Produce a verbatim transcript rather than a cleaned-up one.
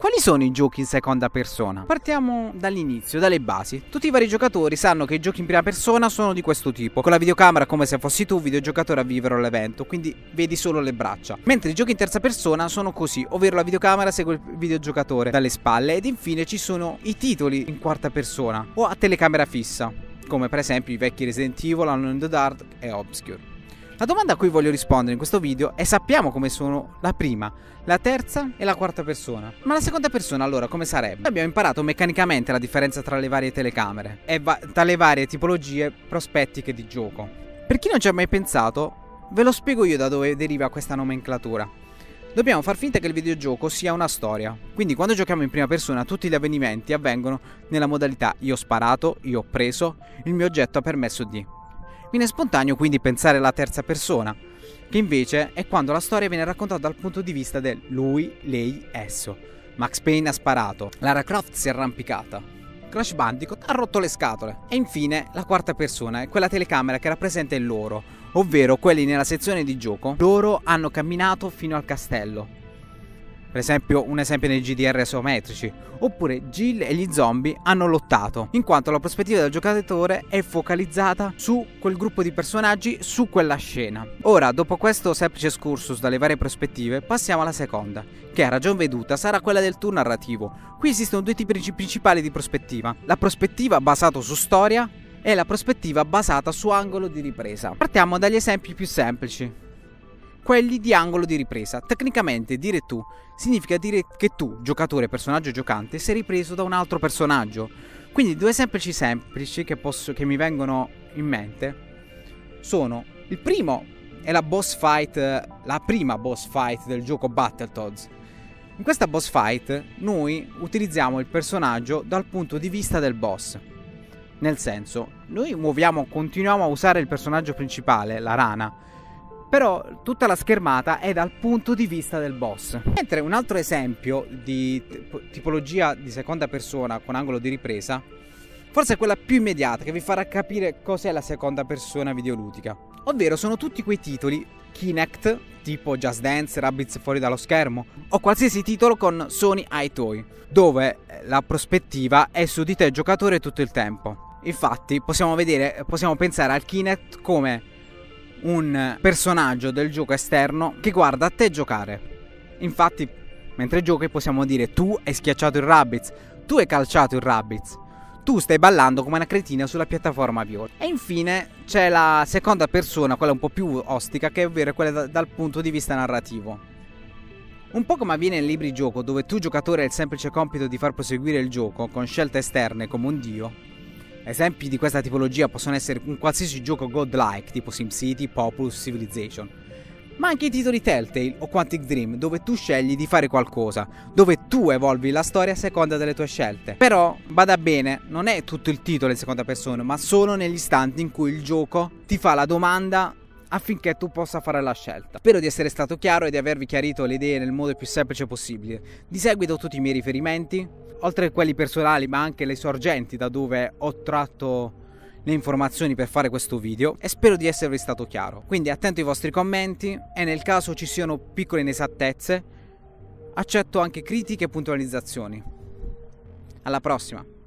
Quali sono i giochi in seconda persona? Partiamo dall'inizio, dalle basi. Tutti i vari giocatori sanno che i giochi in prima persona sono di questo tipo. Con la videocamera, come se fossi tu, videogiocatore a vivere l'evento, quindi vedi solo le braccia. Mentre i giochi in terza persona sono così, ovvero la videocamera segue il videogiocatore dalle spalle. Ed infine ci sono i titoli in quarta persona o a telecamera fissa, come per esempio i vecchi Resident Evil, Alone in the Dark e Obscure. La domanda a cui voglio rispondere in questo video è: sappiamo come sono la prima, la terza e la quarta persona, ma la seconda persona allora come sarebbe? Abbiamo imparato meccanicamente la differenza tra le varie telecamere e va tra le varie tipologie prospettiche di gioco. Per chi non ci ha mai pensato, ve lo spiego io da dove deriva questa nomenclatura. Dobbiamo far finta che il videogioco sia una storia, quindi quando giochiamo in prima persona tutti gli avvenimenti avvengono nella modalità io ho sparato, io ho preso, il mio oggetto ha permesso di. Viene spontaneo quindi pensare alla terza persona, che invece è quando la storia viene raccontata dal punto di vista del lui, lei, esso. Max Payne ha sparato, Lara Croft si è arrampicata, Crash Bandicoot ha rotto le scatole. E infine la quarta persona è quella telecamera che rappresenta il loro, ovvero quelli nella sezione di gioco. Loro hanno camminato fino al castello. Per esempio, un esempio nei G D R isometrici. Oppure Jill e gli zombie hanno lottato, in quanto la prospettiva del giocatore è focalizzata su quel gruppo di personaggi, su quella scena. Ora, dopo questo semplice excursus dalle varie prospettive, passiamo alla seconda, che a ragion veduta sarà quella del tour narrativo. Qui esistono due tipi principali di prospettiva: la prospettiva basata su storia e la prospettiva basata su angolo di ripresa. Partiamo dagli esempi più semplici, quelli di angolo di ripresa. Tecnicamente dire tu significa dire che tu, giocatore, personaggio giocante, sei ripreso da un altro personaggio. Quindi due semplici semplici che, posso, che mi vengono in mente sono: il primo è la boss fight, la prima boss fight del gioco Battletoads. In questa boss fight noi utilizziamo il personaggio dal punto di vista del boss. Nel senso, noi muoviamo, continuiamo a usare il personaggio principale, la rana, però tutta la schermata è dal punto di vista del boss. Mentre un altro esempio di tipologia di seconda persona con angolo di ripresa, forse è quella più immediata che vi farà capire cos'è la seconda persona videoludica, ovvero sono tutti quei titoli Kinect, tipo Just Dance, Rabbids fuori dallo schermo, o qualsiasi titolo con Sony iToy, dove la prospettiva è su di te giocatore tutto il tempo. Infatti possiamo vedere, possiamo pensare al Kinect come un personaggio del gioco esterno che guarda a te giocare. Infatti, mentre giochi possiamo dire: tu hai schiacciato il Rabbids, tu hai calciato il Rabbids, tu stai ballando come una cretina sulla piattaforma viola. E infine c'è la seconda persona, quella un po' più ostica, che è ovvero quella da, dal punto di vista narrativo. Un po' come avviene nei libri gioco, dove tu giocatore hai il semplice compito di far proseguire il gioco con scelte esterne come un dio. Esempi di questa tipologia possono essere un qualsiasi gioco godlike tipo SimCity, Populous, Civilization, ma anche i titoli Telltale o Quantic Dream, dove tu scegli di fare qualcosa, dove tu evolvi la storia a seconda delle tue scelte. Però, bada bene, non è tutto il titolo in seconda persona, ma solo negli istanti in cui il gioco ti fa la domanda affinché tu possa fare la scelta. Spero di essere stato chiaro e di avervi chiarito le idee nel modo più semplice possibile. Di seguito tutti i miei riferimenti, oltre a quelli personali ma anche le sorgenti da dove ho tratto le informazioni per fare questo video, e spero di esservi stato chiaro. Quindi attento ai vostri commenti e nel caso ci siano piccole inesattezze accetto anche critiche e puntualizzazioni. Alla prossima!